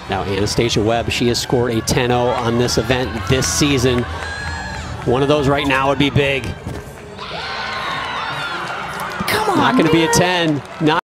Now Anastasia Webb, she has scored a 10-0 on this event this season. One of those right now would be big. Come on, Not going to be a man. 10. Not